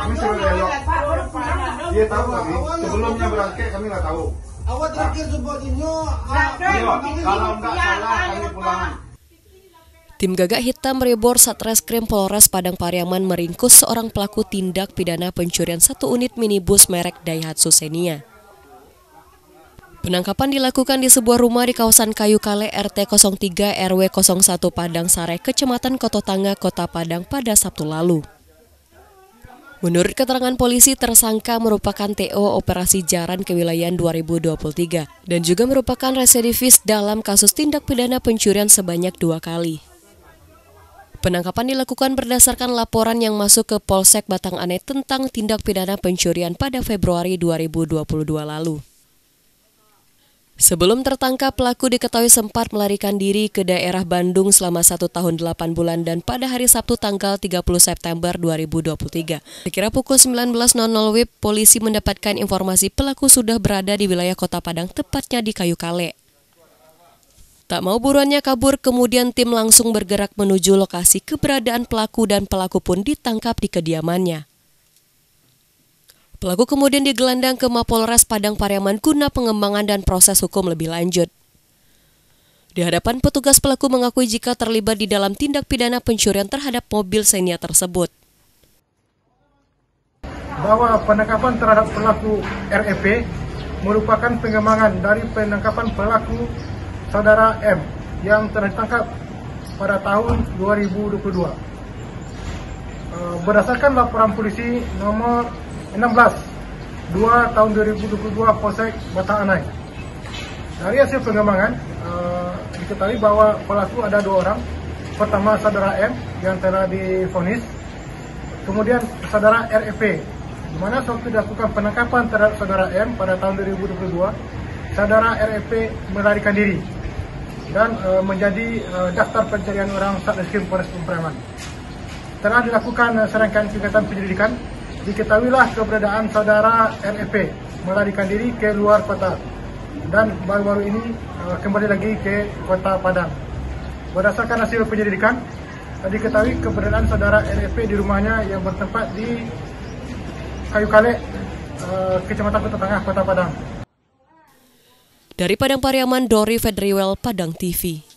Kami suruh dialog. Dia tahu kami. Sebelumnya berangkat kami nggak tahu. Awak terakhir support ini. Kalau nggak salah kami pulang. Tim Gagak Hitam Rebor Satreskrim Polres Padang Pariaman meringkus seorang pelaku tindak pidana pencurian satu unit minibus merek Daihatsu Xenia. Penangkapan dilakukan di sebuah rumah di kawasan Kayu Kale RT 03 RW 01 Padang Sare, Kecamatan Kototanga, Kota Padang pada Sabtu lalu. Menurut keterangan polisi, tersangka merupakan TO Operasi Jaran Kewilayahan 2023 dan juga merupakan residivis dalam kasus tindak pidana pencurian sebanyak 2 kali. Penangkapan dilakukan berdasarkan laporan yang masuk ke Polsek Batang Ane tentang tindak pidana pencurian pada Februari 2022 lalu. Sebelum tertangkap, pelaku diketahui sempat melarikan diri ke daerah Bandung selama 1 tahun 8 bulan dan pada hari Sabtu tanggal 30 September 2023. Sekira pukul 19.00 WIB, polisi mendapatkan informasi pelaku sudah berada di wilayah Kota Padang, tepatnya di Kayu Kale. Tak mau buruannya kabur, kemudian tim langsung bergerak menuju lokasi keberadaan pelaku dan pelaku pun ditangkap di kediamannya. Pelaku kemudian digelandang ke Mapolres Padang Pariaman guna pengembangan dan proses hukum lebih lanjut. Di hadapan petugas, pelaku mengakui jika terlibat di dalam tindak pidana pencurian terhadap mobil Xenia tersebut. Bahwa penangkapan terhadap pelaku REP merupakan pengembangan dari penangkapan pelaku Saudara M yang telah ditangkap pada tahun 2022. Berdasarkan laporan polisi nomor 16 2 tahun 2022 Polsek Batang Anai. Dari hasil pengembangan diketahui bahwa pelaku ada 2 orang. Pertama Saudara M yang telah divonis, kemudian Saudara REP, di mana waktu dilakukan penangkapan terhadap Saudara M pada tahun 2022, Saudara REP melarikan diri dan menjadi daftar pencarian orang Satreskrim Polres Padang. Telah dilakukan serangkaian kegiatan penyelidikan, diketahuilah keberadaan Saudara REP melarikan diri ke luar kota dan baru-baru ini kembali lagi ke Kota Padang. Berdasarkan hasil penyelidikan, diketahui keberadaan Saudara REP di rumahnya yang bertempat di Kayu Kale, Kecamatan Kototanga, Kota Padang. Dari Padang Pariaman, Dori Fedriwel, Padang TV.